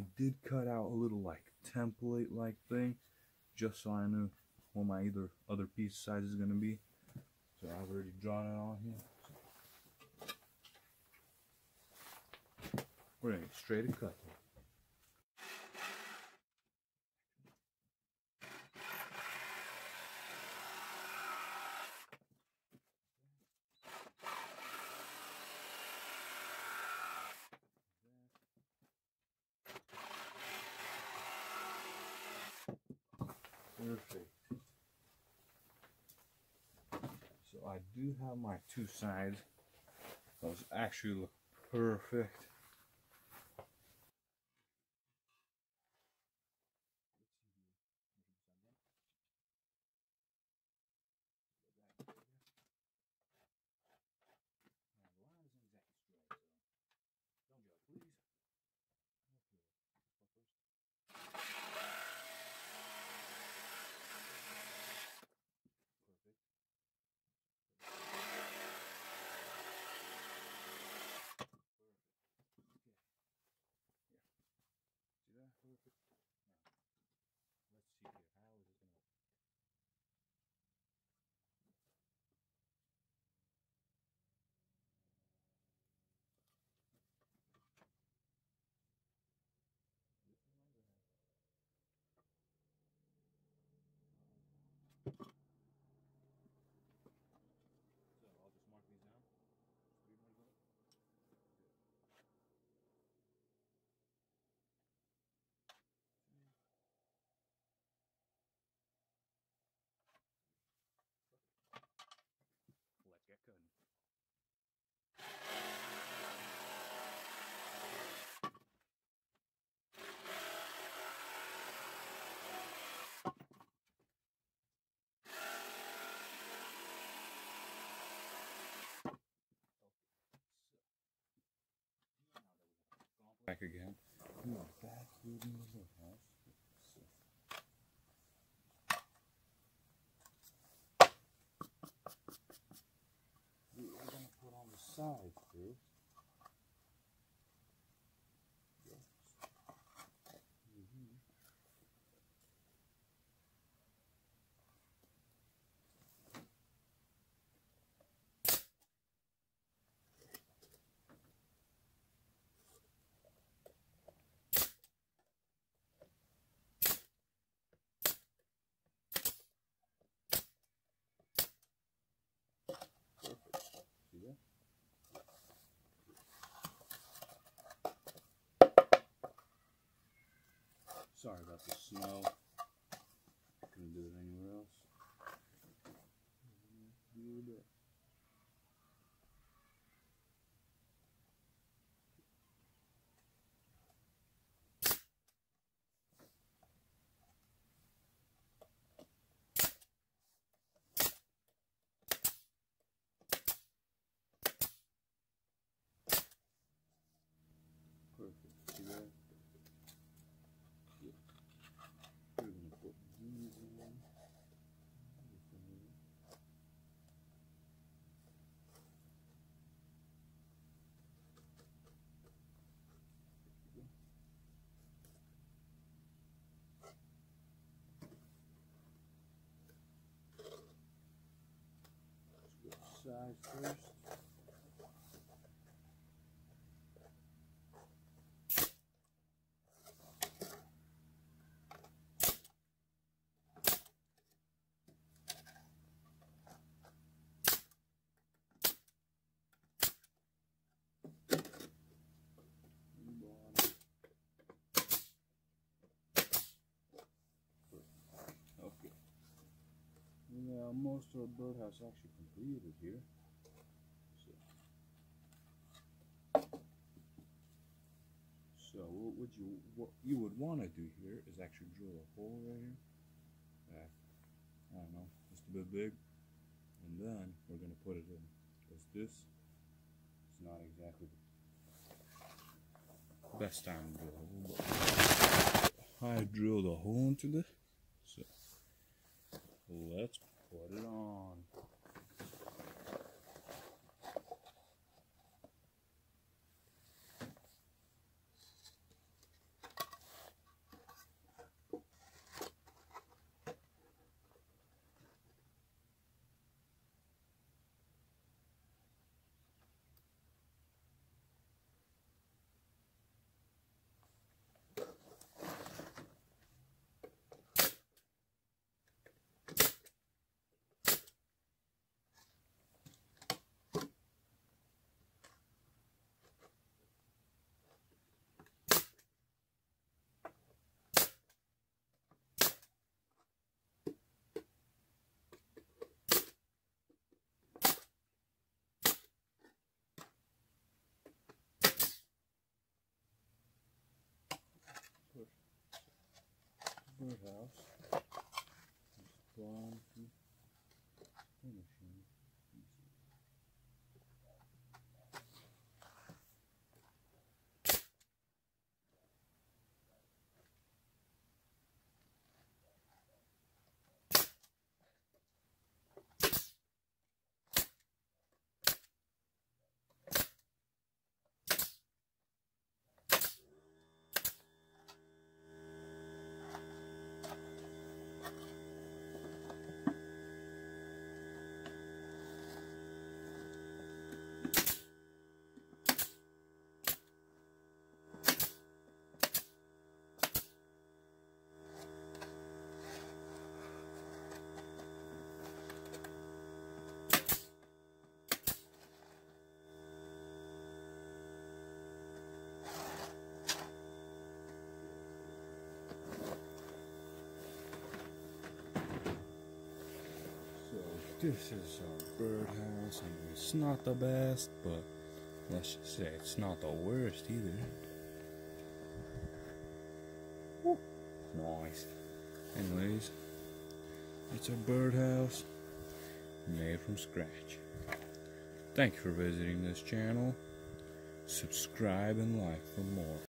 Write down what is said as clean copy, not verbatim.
I did cut out a little like template like thing just so I knew what my other piece size is gonna be. So I've already drawn it on here. We're gonna get straight to cut. Perfect. So I do have my two sides. Those actually look perfect. Perfect. Let's see here. How is it going to work? So I'll just mark these down. 3 more to go. Let's get cutting. Back again. We are back leaving the birdhouse. We are going to put on the side first. Sorry about the snow. Couldn't do it anywhere else. Perfect. See that? We're going to put these in. Size first. Okay. Yeah, most of the birdhouse actually completed here. So what you would want to do here is actually drill a hole right here. I don't know, just a bit big, and then we're gonna put it in because this is not exactly the best time to drill a hole. But I drilled a hole into this, so let's put it on. birdhouse. Just blonde finishing pieces. This is our birdhouse, and it's not the best, but let's just say it's not the worst either. Woo. Nice. Anyways, it's a birdhouse made from scratch. Thank you for visiting this channel. Subscribe and like for more.